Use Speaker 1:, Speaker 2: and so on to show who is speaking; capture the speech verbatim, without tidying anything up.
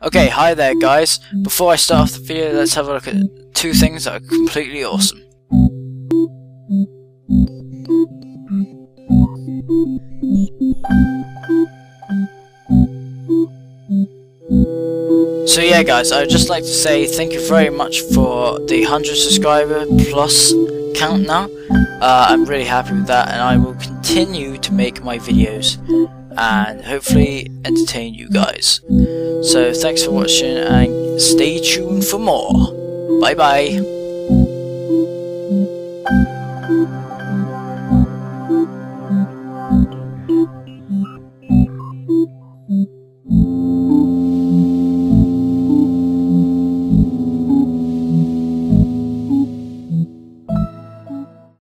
Speaker 1: Okay, hi there guys. Before I start off the video, let's have a look at two things that are completely awesome. So yeah guys, I'd just like to say thank you very much for the one hundred subscriber plus count now. Uh, I'm really happy with that, and I will continue to make my videos and hopefully entertain you guys. So thanks for watching and stay tuned for more. Bye bye.